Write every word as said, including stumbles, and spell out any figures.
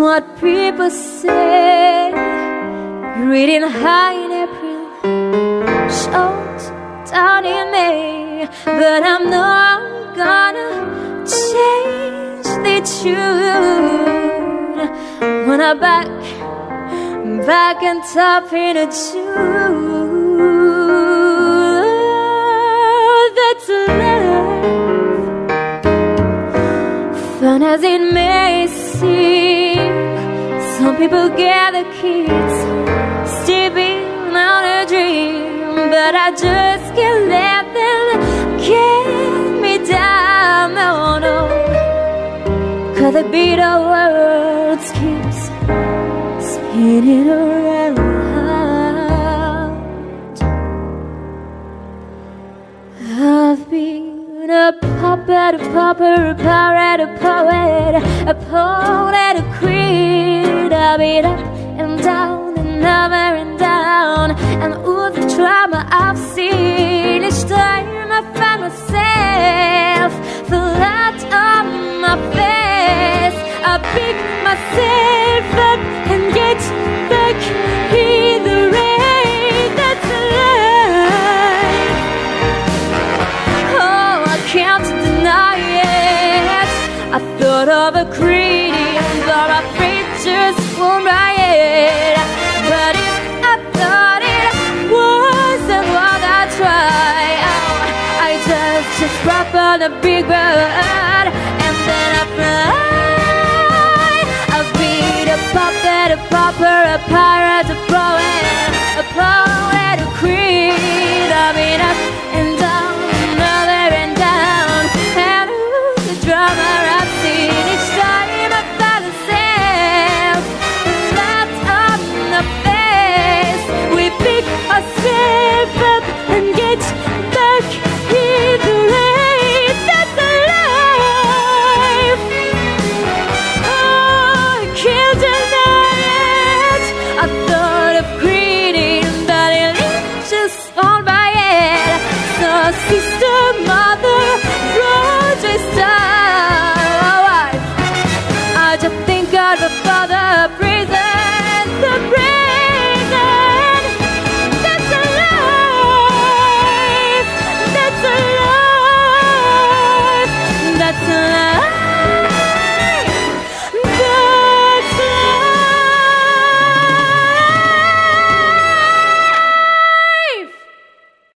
what people say. Reading high in April, short down in May. But I'm not gonna change the tune when I'm back, back on top in a June. That's love, fun as it may seem. Some people gather kids, stepping on a dream, but I just can't let them get me down, no, no. Cause the beat of words keeps spinning around. I've been a puppet, a pauper, a pirate, a poet, a poet, a queen. I've been up and down and over and down, and all the drama I've seen. Each time I find myself flat on my face, I pick myself up and get back in the rain. That's life. Oh, I can't deny it. I thought of a greedy, but my feet just won't riot. But if I thought it wasn't what I tried, oh, I just just drop on a big bird and then I fly. I've been a puppet, a pauper, a pirate,